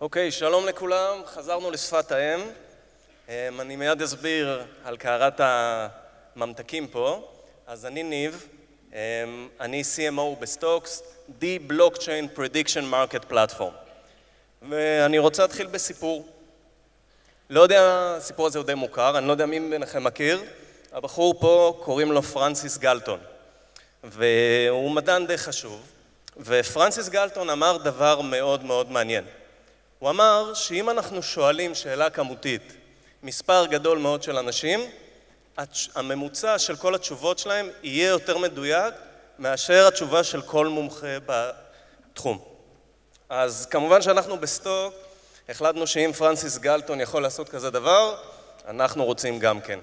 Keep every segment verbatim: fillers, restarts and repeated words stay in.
אוקיי, שלום לכולם, חזרנו לשפת האם. אני מיד אסביר על קערת הממתקים פה. אז אני ניב, אני סי אם או בסטוקס, The Blockchain Prediction Market Platform. ואני רוצה להתחיל בסיפור. לא יודע, הסיפור הזה הוא די מוכר, אני לא יודע מי ביניכם מכיר. הבחור פה קוראים לו פרנסיס גלטון. והוא מדען די חשוב. ופרנסיס גלטון אמר דבר מאוד מאוד מעניין. הוא אמר שאם אנחנו שואלים שאלה כמותית, מספר גדול מאוד של אנשים, הממוצע של כל התשובות שלהם יהיה יותר מדויק מאשר התשובה של כל מומחה בתחום. אז כמובן שאנחנו בסטוק החלטנו שאם פרנסיס גלטון יכול לעשות כזה דבר, אנחנו רוצים גם כן.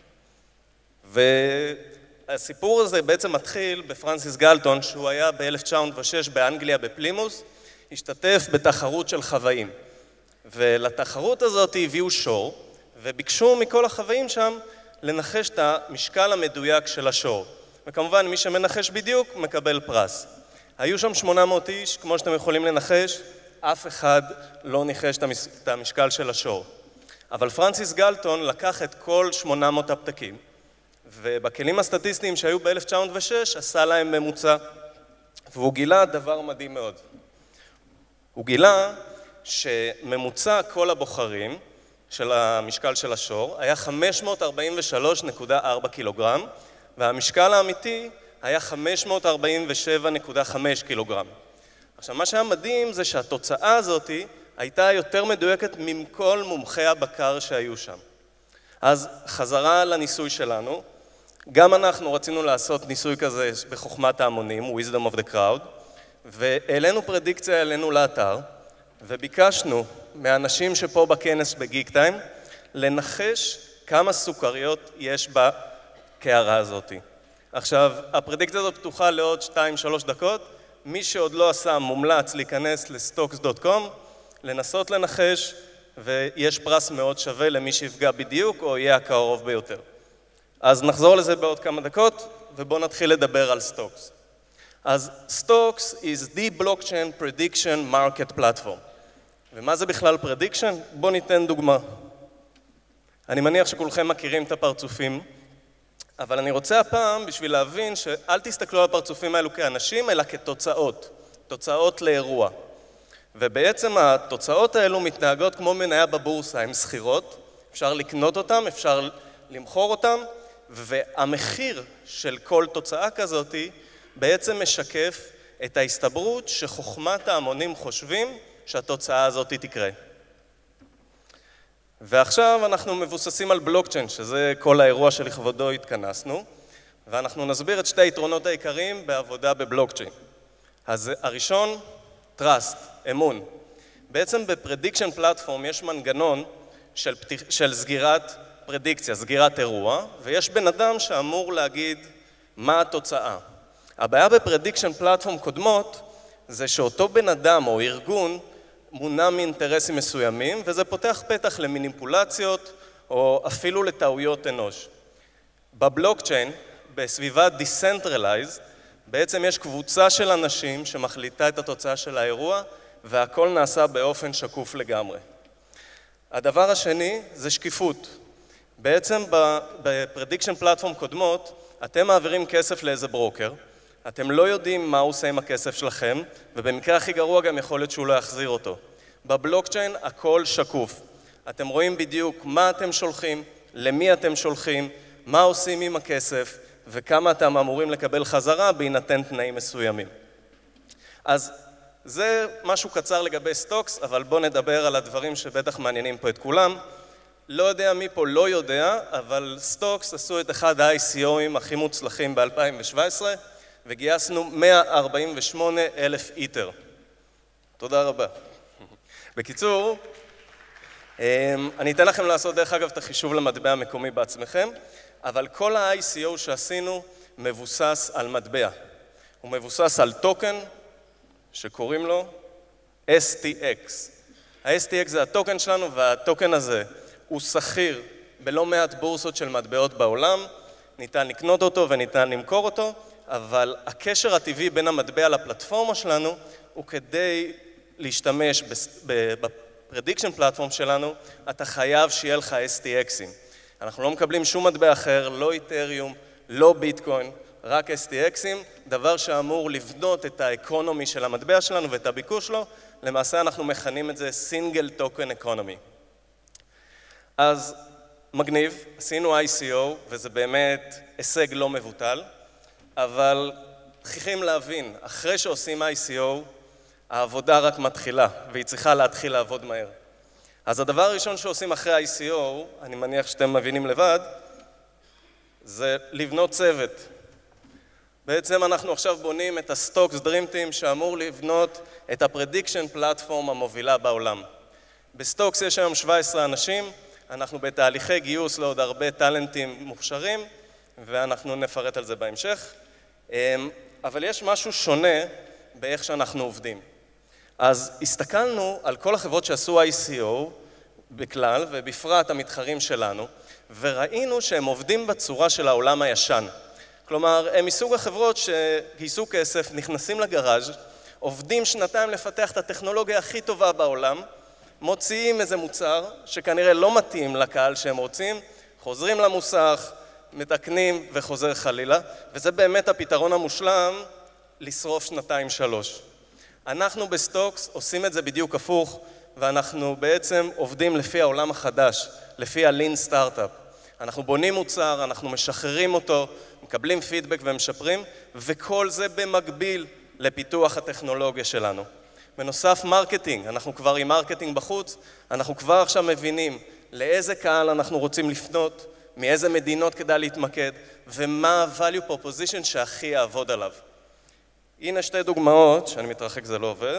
והסיפור הזה בעצם מתחיל בפרנסיס גלטון, שהוא היה ב-אלף תשע מאות ושש באנגליה בפלימוס, השתתף בתחרות של חוואים. ולתחרות הזאת הביאו שור, וביקשו מכל החוואים שם לנחש את המשקל המדויק של השור. וכמובן, מי שמנחש בדיוק מקבל פרס. היו שם שמונה מאות איש, כמו שאתם יכולים לנחש, אף אחד לא ניחש את המשקל של השור. אבל פרנסיס גלטון לקח את כל שמונה מאות הפתקים, ובכלים הסטטיסטיים שהיו ב-אלף תשע מאות ושש עשה להם ממוצע, והוא גילה דבר מדהים מאוד. הוא גילה שממוצע כל הבוחרים של המשקל של השור היה חמש מאות ארבעים ושלוש נקודה ארבע קילוגרם, והמשקל האמיתי היה חמש מאות ארבעים ושבע נקודה חמש קילוגרם. עכשיו, מה שהיה מדהים זה שהתוצאה הזאת הייתה יותר מדויקת מכל מומחי הבקר שהיו שם. אז חזרה לניסוי שלנו, גם אנחנו רצינו לעשות ניסוי כזה בחוכמת ההמונים, wisdom of the crowd, והעלינו פרדיקציה, העלינו לאתר, וביקשנו מאנשים שפה בכנס בגיק טיים, לנחש כמה סוכריות יש בקערה הזאת. עכשיו, הפרדיקציה הזאת פתוחה לעוד שתיים שלוש דקות, מי שעוד לא עשה מומלץ להיכנס לסטוקס דוט קום, לנסות לנחש, ויש פרס מאוד שווה למי שיפגע בדיוק, או יהיה הקרוב ביותר. אז נחזור לזה בעוד כמה דקות, ובואו נתחיל לדבר על סטוקס. אז סטוקס is the blockchain prediction market platform. ומה זה בכלל prediction? בואו ניתן דוגמה. אני מניח שכולכם מכירים את הפרצופים, אבל אני רוצה הפעם בשביל להבין שאל תסתכלו על הפרצופים האלו כאנשים, אלא כתוצאות, תוצאות לאירוע. ובעצם התוצאות האלו מתנהגות כמו מניה בבורסה, הן סחירות, אפשר לקנות אותן, אפשר למכור אותן, והמחיר של כל תוצאה כזאת בעצם משקף את ההסתברות שחוכמת ההמונים חושבים שהתוצאה הזאת תקרה. ועכשיו אנחנו מבוססים על בלוקצ'יין, שזה כל האירוע שלכבודו התכנסנו, ואנחנו נסביר את שתי היתרונות העיקריים בעבודה בבלוקצ'יין. אז הראשון, trust, אמון. בעצם בפרדיקשן פלטפורם יש מנגנון של, פתיח, של סגירת פרדיקציה, סגירת אירוע, ויש בן אדם שאמור להגיד מה התוצאה. הבעיה בפרדיקשן פלטפורם קודמות זה שאותו בן אדם או ארגון מונע מאינטרסים מסוימים, וזה פותח פתח למניפולציות או אפילו לטעויות אנוש. בבלוקצ'יין, בסביבה Decentralized, בעצם יש קבוצה של אנשים שמחליטה את התוצאה של האירוע, והכל נעשה באופן שקוף לגמרי. הדבר השני זה שקיפות. בעצם בפרדיקשן פלטפורם קודמות, אתם מעבירים כסף לאיזה ברוקר, אתם לא יודעים מה הוא עושה עם הכסף שלכם, ובמקרה הכי גרוע גם יכול להיות שהוא לא יחזיר אותו. בבלוקצ'יין הכל שקוף. אתם רואים בדיוק מה אתם שולחים, למי אתם שולחים, מה עושים עם הכסף, וכמה אתם אמורים לקבל חזרה בהינתן תנאים מסוימים. אז זה משהו קצר לגבי סטוקס, אבל בואו נדבר על הדברים שבטח מעניינים פה את כולם. לא יודע מי פה לא יודע, אבל סטוקס עשו את אחד ה-איי סי או-ים הכי מוצלחים ב-אלפיים שבע עשרה, וגייסנו מאה ארבעים ושמונה אלף איתר. תודה רבה. בקיצור, אני אתן לכם לעשות דרך אגב את החישוב למטבע המקומי בעצמכם, אבל כל ה-איי סי או שעשינו מבוסס על מטבע. הוא מבוסס על טוקן שקוראים לו אס טי אקס. ה-אס טי אקס זה הטוקן שלנו, והטוקן הזה הוא סחיר בלא מעט בורסות של מטבעות בעולם, ניתן לקנות אותו וניתן למכור אותו, אבל הקשר הטבעי בין המטבע לפלטפורמה שלנו הוא כדי להשתמש בפרדיקשן פלטפורם שלנו, אתה חייב שיהיה לך אס טי אקסים. אנחנו לא מקבלים שום מטבע אחר, לא איתריום, לא ביטקוין, רק אס טי אקסים, דבר שאמור לבנות את האקונומי של המטבע שלנו ואת הביקוש שלו, למעשה אנחנו מכנים את זה Single Token Economy. אז מגניב, עשינו איי סי או, וזה באמת הישג לא מבוטל, אבל צריכים להבין, אחרי שעושים איי סי או, העבודה רק מתחילה, והיא צריכה להתחיל לעבוד מהר. אז הדבר הראשון שעושים אחרי איי סי או, אני מניח שאתם מבינים לבד, זה לבנות צוות. בעצם אנחנו עכשיו בונים את הסטוקס דרים טים שאמור לבנות את הפרדיקשן פלטפורם המובילה בעולם. בסטוקס יש היום שבעה עשר אנשים, אנחנו בתהליכי גיוס לעוד הרבה טלנטים מוכשרים, ואנחנו נפרט על זה בהמשך. אבל יש משהו שונה באיך שאנחנו עובדים. אז הסתכלנו על כל החברות שעשו איי סי או בכלל, ובפרט המתחרים שלנו, וראינו שהם עובדים בצורה של העולם הישן. כלומר, הם מסוג החברות שגייסו כסף, נכנסים לגראז', עובדים שנתיים לפתח את הטכנולוגיה הכי טובה בעולם, מוציאים איזה מוצר שכנראה לא מתאים לקהל שהם רוצים, חוזרים למוסך, מתקנים וחוזר חלילה, וזה באמת הפתרון המושלם לשרוף שנתיים שלוש. אנחנו בסטוקס עושים את זה בדיוק הפוך, ואנחנו בעצם עובדים לפי העולם החדש, לפי הלין סטארט-אפ. אנחנו בונים מוצר, אנחנו משחררים אותו, מקבלים פידבק ומשפרים, וכל זה במקביל לפיתוח הטכנולוגיה שלנו. בנוסף מרקטינג, אנחנו כבר עם מרקטינג בחוץ, אנחנו כבר עכשיו מבינים לאיזה קהל אנחנו רוצים לפנות, מאיזה מדינות כדאי להתמקד, ומה ה-value proposition שהכי יעבוד עליו. הנה שתי דוגמאות, שאני מתרחק זה לא עובד,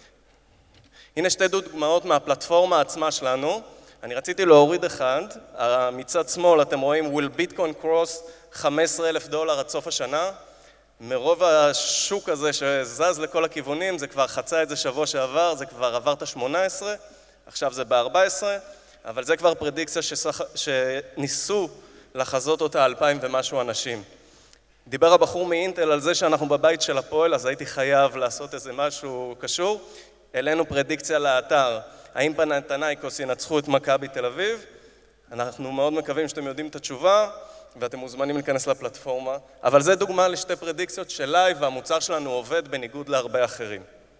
הנה שתי דוגמאות מהפלטפורמה עצמה שלנו, אני רציתי להוריד אחד, מצד שמאל אתם רואים will Bitcoin cross חמישה עשר אלף דולר עד סוף השנה, מרוב השוק הזה שזז לכל הכיוונים, זה כבר חצה את זה שבוע שעבר, זה כבר עבר את ה-שמונה עשרה, עכשיו זה ב-ארבע עשרה, אבל זה כבר פרדיקציה ששח... שניסו לחזות אותה אלפיים ומשהו אנשים. דיבר הבחור מאינטל על זה שאנחנו בבית של הפועל, אז הייתי חייב לעשות איזה משהו קשור. אלינו פרדיקציה לאתר, האם פנתנייקוס ינצחו את מכבי תל אביב? אנחנו מאוד מקווים שאתם יודעים את התשובה, ואתם מוזמנים להיכנס לפלטפורמה, אבל זה דוגמה לשתי פרדיקציות שלייב, והמוצר שלנו עובד בניגוד להרבה אחרים.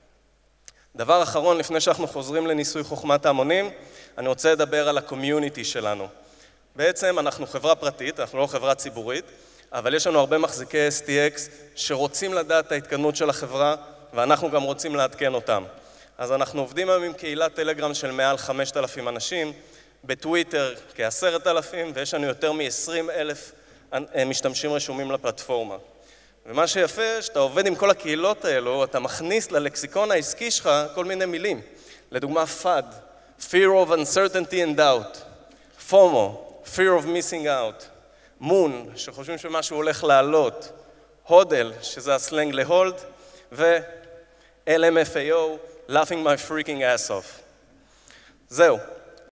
דבר אחרון, לפני שאנחנו חוזרים לניסוי חוכמת ההמונים, אני רוצה לדבר על הקומיוניטי שלנו. בעצם אנחנו חברה פרטית, אנחנו לא חברה ציבורית, אבל יש לנו הרבה מחזיקי אס טי אקס שרוצים לדעת את ההתקדמות של החברה, ואנחנו גם רוצים לעדכן אותם. אז אנחנו עובדים היום עם קהילת טלגרם של מעל חמשת אלפים אנשים, בטוויטר כעשרת אלפים, ויש לנו יותר מ-עשרים אלף משתמשים רשומים לפלטפורמה. ומה שיפה, שאתה עובד עם כל הקהילות האלו, אתה מכניס ללקסיקון העסקי שלך כל מיני מילים. לדוגמה, פאד, Fear of Uncertainty and Doubt, פומו, Fear of Missing Out, מון, שחושבים שמשהו הולך לעלות, הודל, שזה הסלנג להולד, ו-אל אם אף איי או, Laughing my freaking ass off. זהו.